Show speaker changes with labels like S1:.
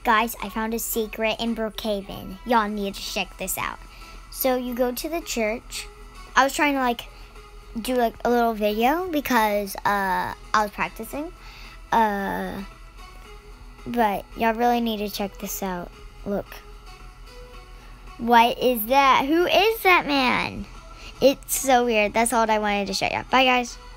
S1: Guys, I found a secret in Brookhaven. Y'all need to check this out. So you go to the church. I was trying to like do like a little video because I was practicing. But y'all really need to check this out. Look. What is that? Who is that man? It's so weird. That's all I wanted to show you. Bye, guys.